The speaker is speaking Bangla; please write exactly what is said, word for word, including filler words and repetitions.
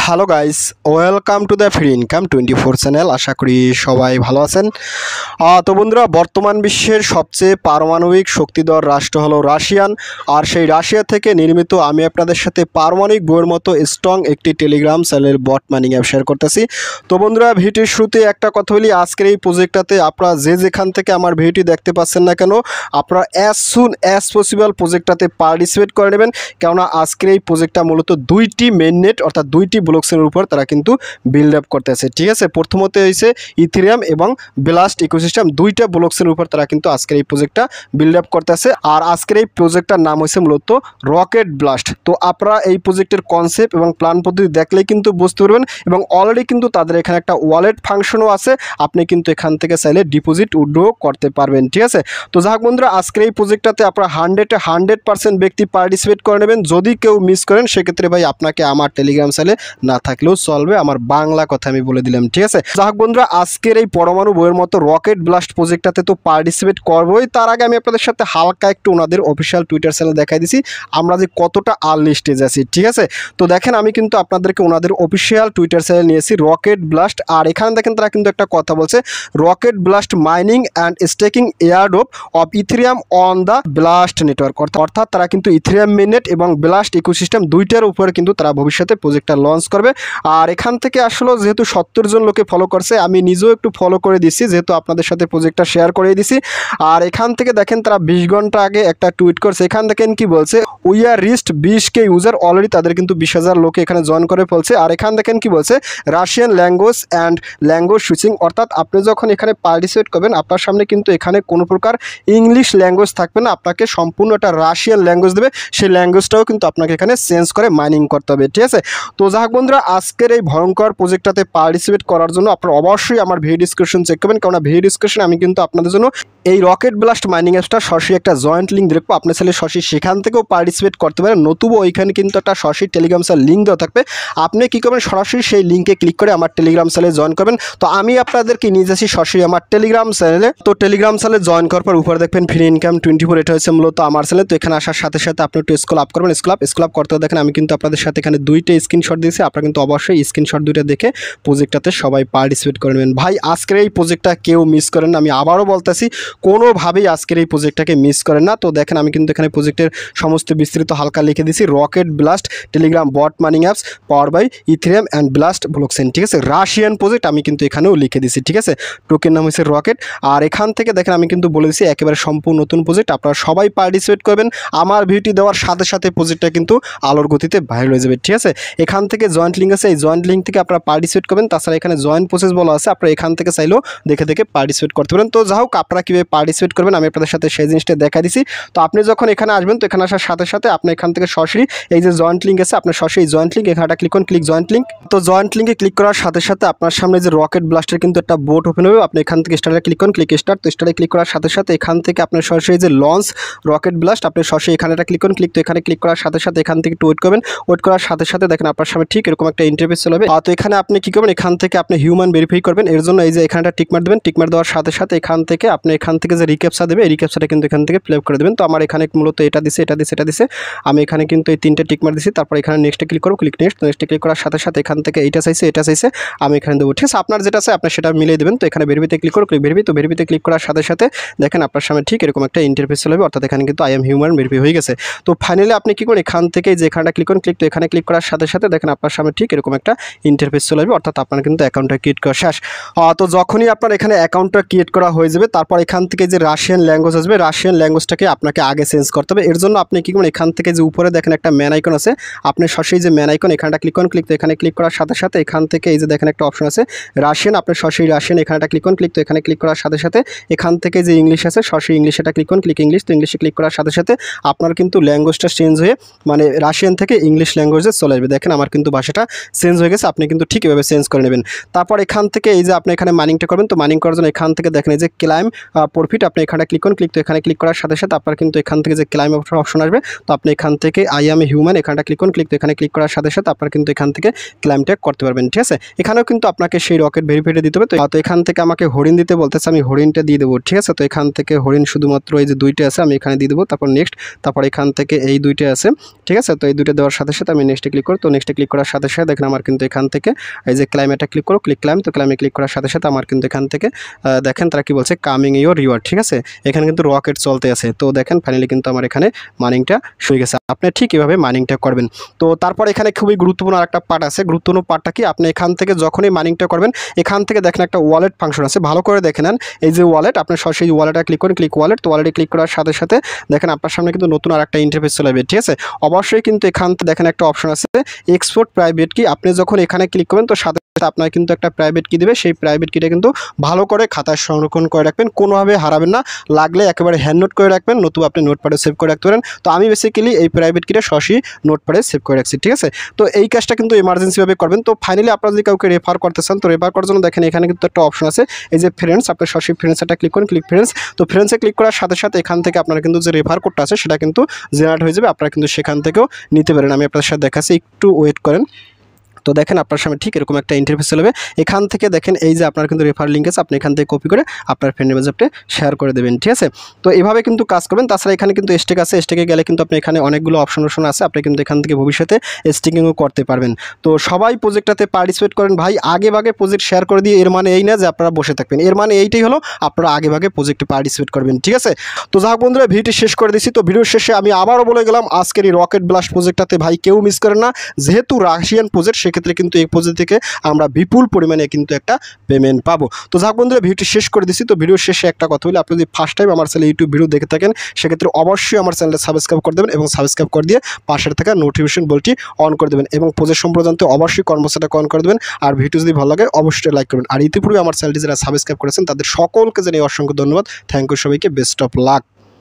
Hello guys, welcome to the free income twenty four channel. আশা করি সবাই ভালো আছেন। তো বন্ধুরা, বর্তমান বিশ্বের সবচেয়ে পারমাণবিক শক্তিধর রাষ্ট্র হলো রাশিয়ান। আর সেই রাশিয়া থেকে নির্মিত আমি আপনাদের সাথে পারমাণবিক বইয়ের মতো স্ট্রং একটি টেলিগ্রাম চ্যানেলের বট মাইনিং অ্যাপ শেয়ার করতেছি। তো বন্ধুরা, ভিডিওর শুরুতে একটা কথা বলি, আজকের এই প্রজেক্টটাতে আপনারা যে যেখান থেকে আমার ভিডিওটি দেখতে পাচ্ছেন না কেন, আপনারা অ্যাজ সুন অ্যাজ পসিবল প্রজেক্টটাতে পার্টিসিপেট করে নেবেন। কেননা আজকের এই প্রজেক্টটা মূলত দুইটি মেইননেট অর্থাৎ দুইটি ব্লকচেনের উপর তারা কিন্তু বিল্ড আপ করতেছে। ঠিক আছে, প্রথমত হয়েছে ইথেরিয়াম এবং ব্লাস্ট ইকোসিস্টেম, দুইটা ব্লকচেনের উপর তারা কিন্তু আজকের এই প্রজেক্টটা বিল্ড আপ করতেছে। আর আজকের এই প্রজেক্টটার নাম হয়েছে মূলত রকেট ব্লাস্ট। তো আপনারা এই প্রজেক্টের কনসেপ্ট এবং প্ল্যান পদ্ধতি দেখলেই কিন্তু বুঝতে পারবেন। এবং অলরেডি কিন্তু তাদের এখানে একটা ওয়ালেট ফাংশনও আছে, আপনি কিন্তু এখান থেকে চাইলে ডিপোজিট উইথড্র করতে পারবেন। ঠিক আছে, তো যাক বন্ধুরা, আজকের এই প্রজেক্টটাতে আপনারা হান্ড্রেডে হান্ড্রেড পার্সেন্ট ব্যক্তি পার্টিসিপেট করে নেবেন। যদি কেউ মিস করেন সেক্ষেত্রে ভাই আপনাকে আমার টেলিগ্রাম চ্যানেলে না থাকলেও চলবে, আমার বাংলা কথা আমি বলে দিলাম। ঠিক আছে, যাক বন্ধুরা, আজকের এই পরমাণু বইয়ের মতো রকেট ব্লাস্ট প্রজেক্টটাতে তো পার্টিসিপেট করবোই, তার আগে আমি আপনাদের সাথে হালকা একটু ওনাদের অফিসিয়াল টুইটার চ্যানেল দেখাই দিছি আমরা যে কতটা আর্লি স্টেজ আছি। ঠিক আছে, তো দেখেন আমি কিন্তু আপনাদেরকে ওনাদের অফিসিয়াল টুইটার চ্যানেল নিয়েছি রকেট ব্লাস্ট। আর এখানে দেখেন তারা কিন্তু একটা কথা বলছে, rocket blast mining and staking airdrop of Ethereum on the blast network. অর্থাৎ তারা কিন্তু ইথেরিয়াম মেইননেট এবং ব্লাস্ট ইকোসিস্টেম দুইটার উপরে কিন্তু তারা ভবিষ্যতে প্রজেক্টটা লঞ্চ করবে। আর এখান থেকে আসলে যেহেতু সত্তর জন লোকে ফলো করছে, আমি নিজেও একটু ফলো করে দিচ্ছি, যেহেতু আপনাদের সাথে প্রজেক্টটা শেয়ার করে দিছি। আর এখান থেকে দেখেন তারা বিশ ঘন্টা আগে একটা টুইট করছে, এখান দেখেন কি বলছে, উই আর রিস্ট বিশ কে ইউজার, অলরেডি তাদের কিন্তু বিশ হাজার লোকে এখানে জয়েন করে ফেলছে। আর এখান দেখেন কি বলছে, Russian language and language switching, অর্থাৎ আপনি যখন এখানে পার্টিসিপেট করবেন আপনার সামনে কিন্তু এখানে কোনো প্রকার ইংলিশ ল্যাঙ্গুয়েজ থাকবে না, আপনাকে সম্পূর্ণ একটা রাশিয়ান ল্যাঙ্গুয়েজ দেবে, সেই ল্যাঙ্গুয়েজটাও কিন্তু আপনাকে এখানে চেঞ্জ করে মাইনিং করতে হবে। ঠিক আছে, তো যাক বন্ধুরা, আজকের এই ভয়ঙ্কর প্রজেক্টটাতে পার্টিসিপেট করার জন্য আপনারা অবশ্যই আমার ভিডিও ডিসক্রিপশন চেক করবেন, কারণ ভিডিও ডিসক্রিপশনে আমি কিন্তু আপনাদের জন্য এই রকেট ব্লাস্ট মাইনিং অ্যাপসটা সরাসরি একটা জয়েন্ট লিঙ্ক দেখবো, আপনার ছেলে সরাসরি সেখান থেকেও পার্টিসিপেট করতে পারেন। নতুবা ওইখানে কিন্তু একটা সরাসরি টেলিগ্রাম চ্যানেল লিঙ্ক দেওয়া থাকবে, আপনি কী করবেন, সরাসরি সেই লিঙ্কে ক্লিক করে আমার টেলিগ্রাম চ্যানেলে জয়েন করবেন। তো আমি আপনাদেরকে নিয়ে যাচ্ছি সরাসরি আমার টেলিগ্রাম চ্যানেলে। তো টেলিগ্রাম চ্যানেলে জয়েন করার পর উপরে দেখবেন ফ্রি ইনকাম টোয়েন্টি ফোর, এটা হচ্ছে মূলত আমার চ্যানেল। তো এখানে আসার সাথে সাথে আপনি একটু স্ক্রল আপ করবেন, স্ক্রল আপ স্ক্রল আপ করতে দেখেন আমি কিন্তু আপনাদের সাথে এখানে দুইটা স্ক্রিনশট দিয়েছি, আপনারা কিন্তু অবশ্যই স্ক্রিনশট দুইটা দেখে প্রজেক্টটাতে সবাই পার্টিসিপেট করে নেবেন। ভাই আজকের এই প্রজেক্টটা কেউ মিস করেন না, আমি আবারও বলতেছি, কোনোভাবেই আজকের এই প্রজেক্টটাকে মিস করেন না। তো দেখেন আমি কিন্তু এখানে প্রজেক্টের সমস্ত বিস্তৃত হালকা লিখে দিয়েছি, rocket blast Telegram bot mining apps power by Ethereum and blast blockchain. ঠিক আছে, রাশিয়ান প্রজেক্ট আমি কিন্তু এখানেও লিখে দিয়েছি। ঠিক আছে, টোকেন নাম হচ্ছে রকেট। আর এখান থেকে দেখেন আমি কিন্তু বলে দিচ্ছি একেবারে সম্পূর্ণ নতুন প্রজেক্ট, আপনারা সবাই পার্টিসিপেট করবেন। আমার ভিডিওটি দেওয়ার সাথে সাথে প্রজেক্টটা কিন্তু আলোর গতিতে ভাইরাল হয়ে যাবে। ঠিক আছে, এখান থেকে জয়েন্ট লিঙ্ক আছে, এই জয়েন্ট লিঙ্ক থেকে আপনারা পার্টিসিপেট করবেন। তাছাড়া এখানে জয়েন্ট প্রসেস বলা আছে, আপনারা এখান থেকে চাইলেও দেখে দেখে পার্টিসিপেট করতে পারেন। তো যাই হোক, আপনারা কীভাবে পার্টিসিপেট করবেন আমি আপনাদের সাথে সেই জিনিসটা দেখা দিছি। তো আপনি যখন এখানে আসবেন, তো এখানে আসার সাথে সাথে আপনি এখান থেকে সরাসরি এই যে জয়েন্ট লিঙ্ক আছে, আপনার সরাসরি জয়েন্ট লিঙ্ক এখানটা ক্লিক করুন, ক্লিক জয়েন্ট লিঙ্ক। তো জয়েন্ট লিঙ্কে ক্লিক করার সাথে সাথে আপনার সামনে যে রকেট ব্লাস্টের কিন্তু একটা বোট ওপেন হবে, আপনি এখান থেকে স্টার্টে ক্লিক করুন, ক্লিক স্টার্ট। তো স্টার্টে ক্লিক করার সাথে সাথে এখান থেকে আপনার সরাসরি যে লঞ্চ রকেট ব্লাস্ট, আপনি সরাসরি এখানে একটা ক্লিক করুন, ক্লিক। তো এখানে ক্লিক করার সাথে সাথে এখান থেকে একটু ওয়েট করবেন, ওয়েট করার সাথে সাথে দেখেন আপনার সামনে ঠিক এরকম একটা ইন্টারফেস চলে হবে। তো এখানে আপনি কী করবেন, এখান থেকে আপনি হিউম্যান ভেরিফাই করবেন, এর জন্য এই যে এখানটা টিকমার দেবেন, টিকমার দেওয়ার সাথে সাথে এখান থেকে আপনি এখান থেকে যে রিক্যাপচা দেবে, এই রিক্যাপচাটা কিন্তু এখান থেকে ফিল আপ করে দেবেন। তো আমার এখানে মূলত এটা দিছে, এটা দিছে, এটা দিছে, আমি এখানে কিন্তু এই তিনটে টিকমার দিছি। তারপর এখানে নেক্সটে ক্লিক করবো, ক্লিক নেক্সট। নেক্সটে ক্লিক করার সাথে সাথে এখান থেকে এইটা চাইছে, এটা চাইছে, আমি এখানে দেবো। ঠিক আছে, আপনার যেটা আছে আপনি সেটা মিলিয়ে দেবেন। তো এখানে ভেরিফাইতে ক্লিক করো, ক্লিক ভেরিফাই। তো ভেরিফাইতে ক্লিক করার সাথে সাথে দেখেন আপনার সামনে ঠিক এরকম একটা ইন্টারফেস চলে হবে, অর্থাৎ এখানে কিন্তু আই এম হিউম্যান ভেরিফাই হয়ে গেছে। তো ফাইনালি আপনি কী করেন, এখান থেকে যে এখানটা ক্লিক করুন, ক্লিক। তো এখানে ক্লিক করার সাথে সাথে দেখেন আপনার সামনে ঠিক এরকম একটা ইন্টারফেস চলে আসবে, অর্থাৎ আপনার কিন্তু অ্যাকাউন্টটা ক্রিয়েট করা শেষ। তো যখনই আপনার এখানে অ্যাকাউন্টটা ক্রিয়েট করা হয়ে যাবে, তারপর এখান থেকে যে রাশিয়ান ল্যাঙ্গুয়েজ আসবে, রাশিয়ান ল্যাঙ্গুয়েজটাকে আপনাকে আগে চেঞ্জ করতে হবে। এর জন্য আপনি কী করেন, এখান থেকে যে উপরে দেখেন একটা ম্যান আইকন আছে, আপনি সরাসরি যে ম্যান আইকন এখানটা ক্লিক করুন, ক্লিক। তো এখানে ক্লিক করার সাথে সাথে এখান থেকে এই যে দেখেন একটা অপশন আছে রাশিয়ান, আপনি সরাসরি রাশিয়ান এখানটা ক্লিক করুন, ক্লিক। তো এখানে ক্লিক করার সাথে সাথে এখান থেকে যে ইংলিশ আছে সরাসরি ইংলিশ এটা ক্লিক করুন, ক্লিক ইংলিশ। তো ইংলিশে ক্লিক করার সাথে সাথে আপনার কিন্তু ল্যাঙ্গুয়েজটা চেঞ্জ হয়ে মানে রাশিয়ান থেকে ইংলিশ ল্যাঙ্গুয়েজে চলে আসবে। দেখেন আমার কিন্তু ভাষাটা চেঞ্জ হয়ে গেছে, আপনি কিন্তু ঠিক এভাবে চেঞ্জ করে নেবেন। তারপর এখান থেকে এই যে আপনি এখানে মাইনিংটা করবেন, তো মাইনিং করার জন্য এখান থেকে দেখেন এই যে ক্লাইম প্রফিট, আপনি এখানে ক্লিক করুন, ক্লিক। তো এখানে ক্লিক করার সাথে সাথে আপনার কিন্তু এখান থেকে যে ক্লাইম অপশন আসবে, তো আপনি এখান থেকে আই এম এ হিউম্যান এখানটা ক্লিক করুন, ক্লিক। তো এখানে ক্লিক করার সাথে সাথে আপনার কিন্তু এখান থেকে ক্লাইমটা করতে পারবেন। ঠিক আছে, এখানেও কিন্তু আপনাকে সেই রকেট ভেরিফাইটা দিতে হবে। তো এখান থেকে আমাকে হরিণ দিতে বলতেছে, আমি হরিণটা দিয়ে দেবো। ঠিক আছে, তো এখান থেকে হরিণ শুধুমাত্র এই যে দুইটা আছে আমি এখানে দিয়ে দেবো। তারপর নেক্সট, তারপর এখান থেকে এই দুইটা আছে। ঠিক আছে, তো এই দুইটা দেওয়ার সাথে সাথে আমি নেক্সটে ক্লিক করি। তো নেক্সটে ক্লিক করার সাথে সাথে দেখেন আমার কিন্তু এখান থেকে এই যে ক্লাইম এটা ক্লিক করো, ক্লিক ক্লাইম। তো ক্লাইমে ক্লিক করার সাথে সাথে আমার কিন্তু এখান থেকে দেখেন তারা কি বলছে, কামিং ইউর রিওয়ার্ড, ঠিক আছে। এখানে কিন্তু রকেট চলতে আছে। তো দেখেন ফাইনালি কিন্তু আমার এখানে মাইনিংটা শুরু গেছে। আপনি ঠিক এভাবে মাইনিংটা করবেন। তো তারপর এখানে খুবই গুরুত্বপূর্ণ আরেকটা পার্ট আছে। গুরুত্বপূর্ণ পার্টটা কি, আপনি এখান থেকে যখনই মাইনিংটা করবেন এখান থেকে দেখেন একটা ওয়ালেট ফাংশন আছে, ভালো করে দেখে নেন। এই যে ওয়ালেট, আপনি সরাসরি ওয়ালেটে ক্লিক করেন, ক্লিক ওয়ালেট। তো ওয়ালেটে ক্লিক করার সাথে সাথে দেখেন আপনার সামনে কিন্তু নতুন আরেকটা ইন্টারফেস চলে আসবে, ঠিক আছে। অবশ্যই কিন্তু এখান থেকে দেখেন একটা অপশন আছে এক্সপোর্ট প্রাইভেট কি। আপনি যখন এখানে ক্লিক করবেন তো সাথে সাথে আপনার কিন্তু একটা প্রাইভেট কি দেবে, সেই প্রাইভেট কিটা কিন্তু ভালো করে খাতায় সংরক্ষণ করে রাখবেন, কোনোভাবে হারাবেন না। লাগলে একেবারে হ্যান্ড নোট করে রাখবেন, নতুবা আপনি নোটপ্যাডে সেভ করে রাখতে পারেন। তো আমি বেসিক্যালি এই প্রাইভেট কিটা সরাসরি নোটপ্যাডে সেভ করে রাখছি, ঠিক আছে। তো এই কাজটা কিন্তু এমার্জেন্সিভাবে করবেন। তো ফাইনালি আপনারা যদি কাউকে রেফার করতে চান তো রেফার করার জন্য দেখেন এখানে কিন্তু একটা অপশন আছে এই যে ফ্রেন্ডস। আপনি সরাসরি ফ্রেন্ডস এটা ক্লিক করেন, ক্লিক ফ্রেন্ডস। তো ফ্রেন্ডসে ক্লিক করার সাথে সাথে এখান থেকে আপনারা কিন্তু যে রেফার কোডটা আছে সেটা কিন্তু জেনারেট হয়ে যাবে, আপনারা কিন্তু সেখান থেকেও নিতে পারেন। আমি আপনাদের সাথে দেখাচ্ছি, একটু ওয়েট করেন। তো দেখেন আপনার সামনে ঠিক এরকম একটা ইন্টারফেস চলবে। এখান থেকে দেখেন এই যে আপনার কিন্তু রেফার লিঙ্ক আছে, আপনি এখান থেকে কপি করে আপনার ফ্রেন্ডের মেসেজে শেয়ার করে দেবেন, ঠিক আছে। তো এভাবে কিন্তু কাজ করবেন। তাছাড়া এখানে কিন্তু স্টেক আছে, স্টেকে গেলে কিন্তু আপনি এখানে অনেকগুলো অপশন অপশন আছে, আপনি কিন্তু এখান থেকে ভবিষ্যতে স্টেকিংও করতে পারবেন। তো সবাই প্রজেক্টটাতে পার্টিসিপেট করেন ভাই, আগে ভাগে প্রজেক্ট শেয়ার করে দিয়ে এর মানে এই না যে আপনারা বসে থাকবেন, এর মানে এইটাই হলো আপনারা আগে ভাগে প্রজেক্টে পার্টিসিপেট করবেন, ঠিক আছে। তো যাক বন্ধুরা, ভিডিওটি শেষ করে দিচ্ছি। তো ভিডিওর শেষে আমি আবারও বলে গেলাম আজকের এই রকেট ব্লাস্ট প্রজেক্টটাতে ভাই কেউ মিস করেন না, যেহেতু রাশিয়ান প্রজেক্ট সেক্ষেত্রে কিন্তু এই প্রজেক্ট থেকে আমরা বিপুল পরিমাণে কিন্তু একটা পেমেন্ট পাবো। তো যাক বন্ধুরা, ভিডিওটি শেষ করে দিচ্ছি। তো ভিডিওর শেষে একটা কথা বলি, আপনি যদি ফার্স্ট টাইম আমার চ্যানেলে ইউটিউব ভিডিও দেখে থাকেন সেক্ষেত্রে অবশ্যই আমার চ্যানেলে সাবস্ক্রাইব করে দেবেন এবং সাবস্ক্রাইব করে দিয়ে পাশের থাকা নোটিফিকেশন বেলটি অন করে দেবেন এবং প্রজেক্ট সম্পর্কে জানতে অবশ্যই কর্মসূচিটা অন করে দেবেন। আর ভিডিও যদি ভালো লাগে অবশ্যই লাইক করবেন। আর ইতিপূর্বে আমার চ্যানেলটি যারা সাবস্ক্রাইব করেছেন তাদের সকলকে জানিয়ে অসংখ্য ধন্যবাদ। থ্যাংক ইউ সবাইকে, বেস্ট অফ লাক।